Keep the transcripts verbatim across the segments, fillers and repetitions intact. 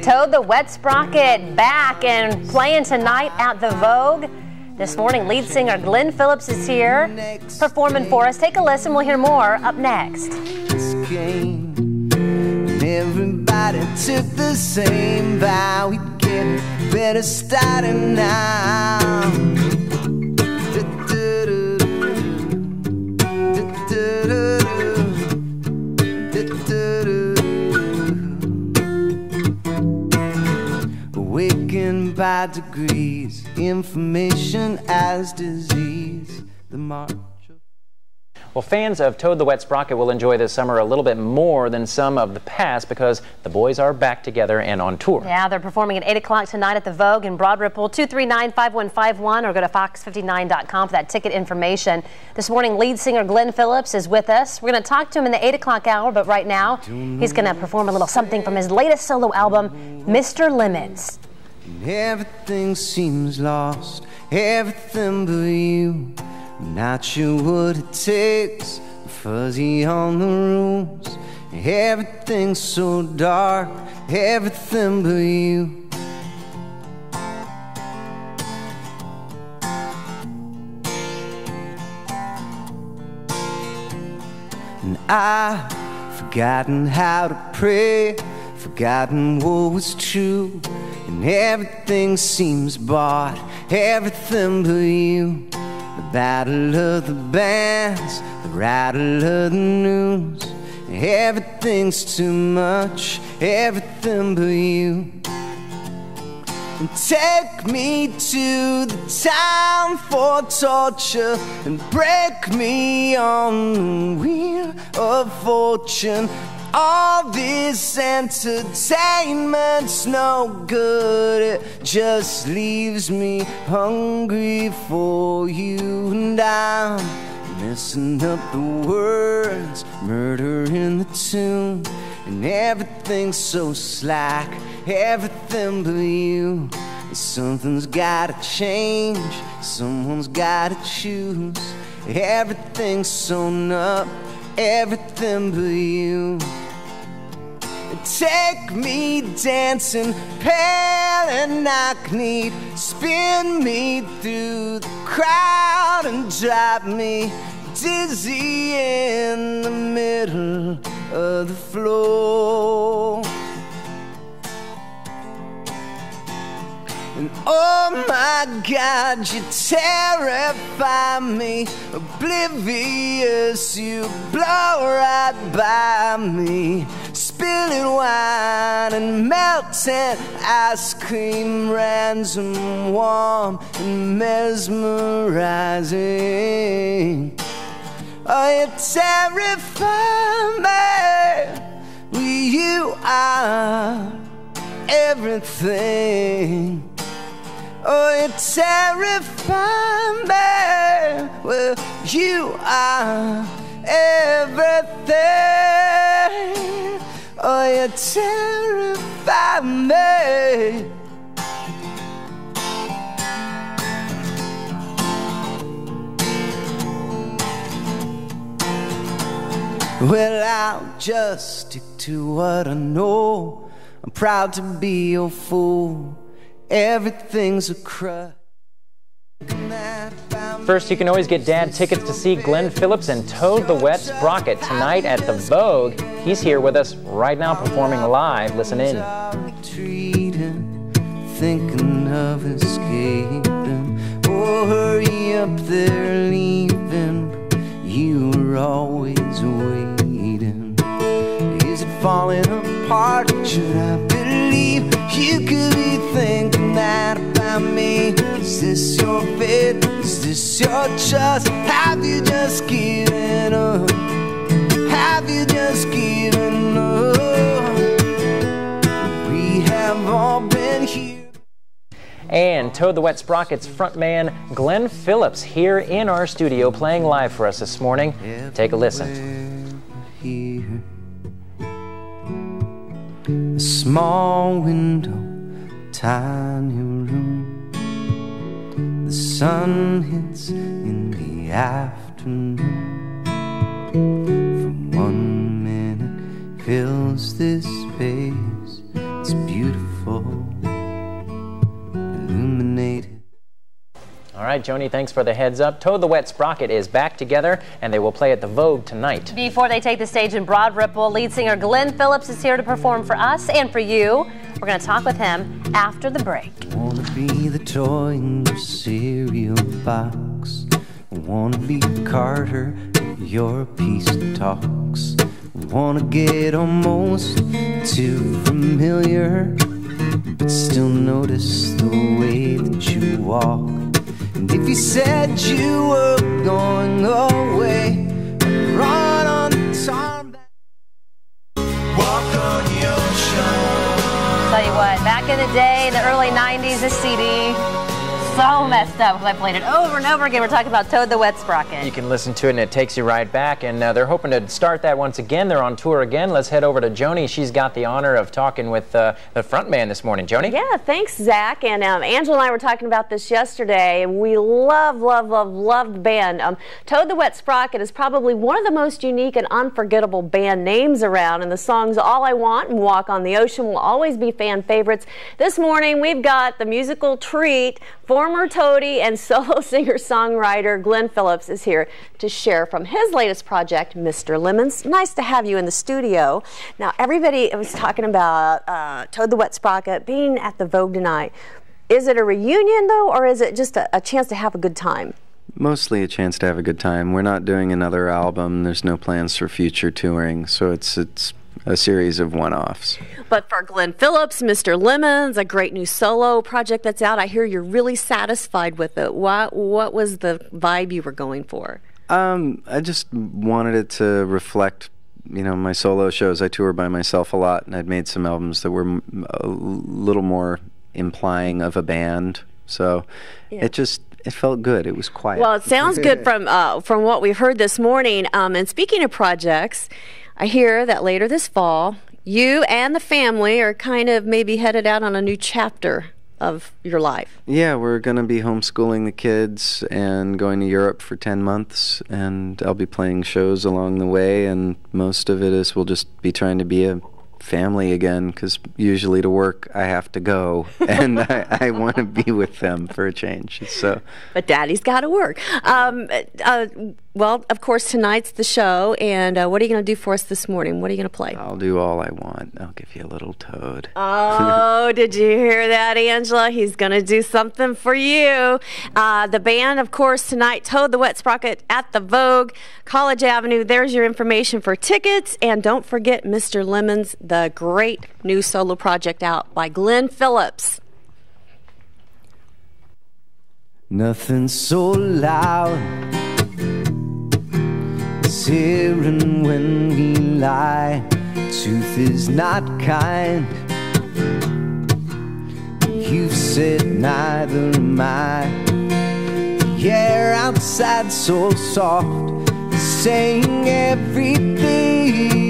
Toad The Wet Sprocket back and playing tonight at the Vogue. This morning, lead singer Glen Phillips is here performing for us. Take a listen. We'll hear more up next. Everybody took the same vow. We'd get better starting now. Awakened by degrees, information as disease. The march. Well, fans of Toad the Wet Sprocket will enjoy this summer a little bit more than some of the past because the boys are back together and on tour. Yeah, they're performing at eight o'clock tonight at the Vogue in Broad Ripple. Two three nine, five one five one or go to fox fifty-nine dot com for that ticket information. This morning, lead singer Glen Phillips is with us. We're going to talk to him in the eight o'clock hour, but right now, he's going to perform a little something from his latest solo album, Mister Limits. Everything seems lost, everything but you. Not sure what it takes, fuzzy on the rules. Everything's so dark, everything but you. And I've forgotten how to pray, forgotten what was true. And everything seems bought, everything but you. The battle of the bands, the rattle of the news. Everything's too much, everything but you. And take me to the town for torture and break me on the wheel of fortune. All this entertainment's no good, it just leaves me hungry for you. And I'm messing up the words, murder in the tune. And everything's so slack, everything but you. And something's gotta change, someone's gotta choose. Everything's sewn up, everything but you. Take me dancing, pale and knock-kneed. Spin me through the crowd and drop me dizzy in the middle of the floor. And oh my God, you terrify me. Oblivious, you blow right by me. Spilling wine and melting ice cream, ransom, warm and mesmerizing. Oh, you terrify me. You are everything. Oh, you terrify me. Well, you are everything. Oh, you terrify me. Well, I'll just stick to what I know. I'm proud to be your fool. Everything's a crush. First, you can always get Dad tickets to see Glen Phillips and Toad the Wet Sprocket tonight at the Vogue. He's here with us right now performing live. Listen in. Thinking of escaping. Oh, hurry up, they're leaving. You were always waiting. Is it falling apart? Should I believe you could be thinking that about me? Is this your fate? Is this your trust? Have you just given up? Have you just given up? We have all been here. And Toad the Wet Sprocket's frontman Glen Phillips here in our studio playing live for us this morning. Take a listen. Here. A small window, tiny room. The sun hits in the afternoon. From one minute fills this space. It's beautiful. right, Joni, thanks for the heads up. Toad the Wet Sprocket is back together, and they will play at the Vogue tonight. Before they take the stage in Broad Ripple, lead singer Glen Phillips is here to perform for us and for you. We're going to talk with him after the break. Wanna be the toy in your cereal box. Wanna be Carter, your piece of talks. Wanna get almost too familiar, but still notice the way that you walk. And if you said you were going away, I'd run on the tarmac, walk on the ocean. Tell you what, back in the day, in the early nineties, this C D, so messed up because I played it over and over again. We're talking about Toad the Wet Sprocket. You can listen to it and it takes you right back, and uh, they're hoping to start that once again. They're on tour again. Let's head over to Joni. She's got the honor of talking with uh, the front man this morning. Joni? Yeah, thanks, Zach. And um, Angela and I were talking about this yesterday, and we love, love, love, love the band. Um, Toad the Wet Sprocket is probably one of the most unique and unforgettable band names around, and the songs All I Want and Walk on the Ocean will always be fan favorites. This morning, we've got the musical treat. Former Toady and solo singer-songwriter Glen Phillips is here to share from his latest project, Mister Lemons. Nice to have you in the studio. Now, everybody was talking about uh, Toad the Wet Sprocket being at the Vogue tonight. Is it a reunion, though, or is it just a, a chance to have a good time? Mostly a chance to have a good time. We're not doing another album. There's no plans for future touring, so it's it's a series of one-offs. But for Glen Phillips, Mister Lemons, a great new solo project that's out, I hear you're really satisfied with it. What, what was the vibe you were going for? Um, I just wanted it to reflect, you know, my solo shows. I tour by myself a lot, and I'd made some albums that were a little more implying of a band. So yeah. it just... It felt good. It was quiet. Well, it sounds good from uh, from what we've heard this morning. Um, and speaking of projects, I hear that later this fall, you and the family are kind of maybe headed out on a new chapter of your life. Yeah, we're going to be homeschooling the kids and going to Europe for ten months, and I'll be playing shows along the way, and most of it is we'll just be trying to be a family again, because usually to work I have to go, and I, I want to be with them for a change. So, but Daddy's got to work. Um, uh, well, of course, tonight's the show, and uh, what are you going to do for us this morning? What are you going to play? I'll do All I Want. I'll give you a little Toad. Oh, did you hear that, Angela? He's going to do something for you. Uh, the band, of course, tonight, Toad the Wet Sprocket at the Vogue, College Avenue. There's your information for tickets, and don't forget Mister Lemons, the great new solo project out by Glen Phillips. Nothing so loud as hearing when we lie. Truth is not kind. You've said neither am I. The air outside so soft, saying everything.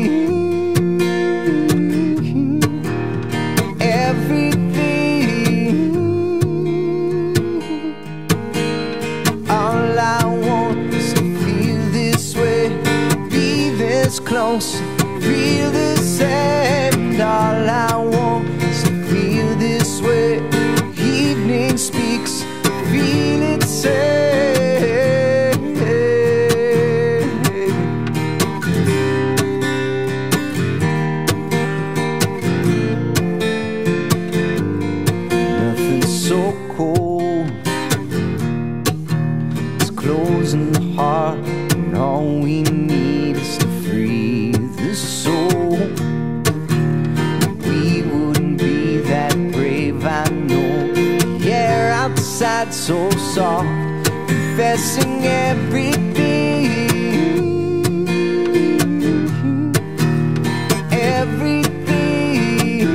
Close, feel this end. All I want is to feel this way. Evening speaks, feel it say. Nothing so cold as closing the heart, and all we need is to free the soul. We wouldn't be that brave, I know. The air outside so soft, confessing everything. Everything.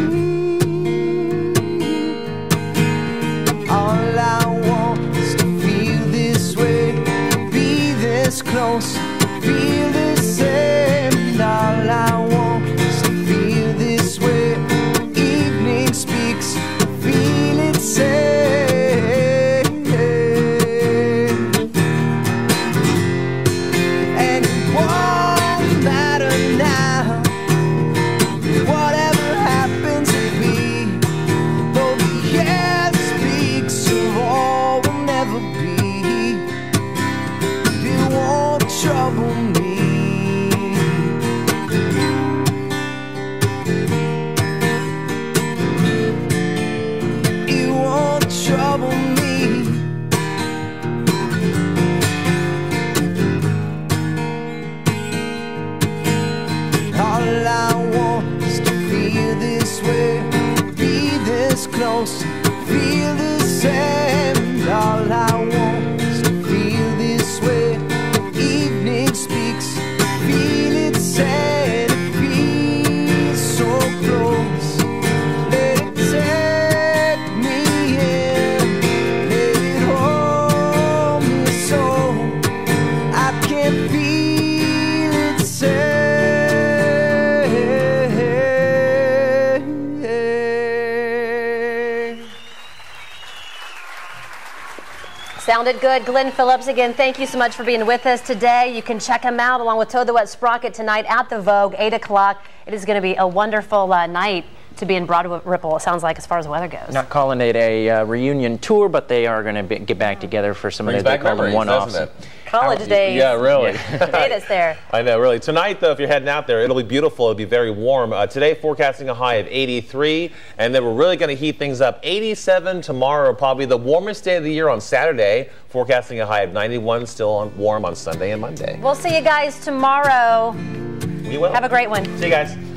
All I want is to feel this way, be this close, feel the same. All I want is to feel this way. Evening speaks, feel it say. wants to feel the same, and all I want is to feel this way. Evening speaks, feel it sad, it feels so close. Let it take me in, let it hold me so I can feel it say. Sounded good. Glen Phillips, again, thank you so much for being with us today. You can check him out along with Toad The Wet Sprocket tonight at the Vogue, eight o'clock. It is going to be a wonderful uh, night to be in Broad Ripple, it sounds like, as far as the weather goes. Not calling it a uh, reunion tour, but they are going to get back together for some of the, they call them one-offs. College days. Yeah, really. Made us there. I know, really. Tonight, though, if you're heading out there, it'll be beautiful. It'll be very warm. Uh, today, forecasting a high of eighty-three, and then we're really going to heat things up. eighty-seven tomorrow, probably the warmest day of the year on Saturday. Forecasting a high of ninety-one, still on, warm on Sunday and Monday. We'll see you guys tomorrow. We will. Have a great one. See you guys.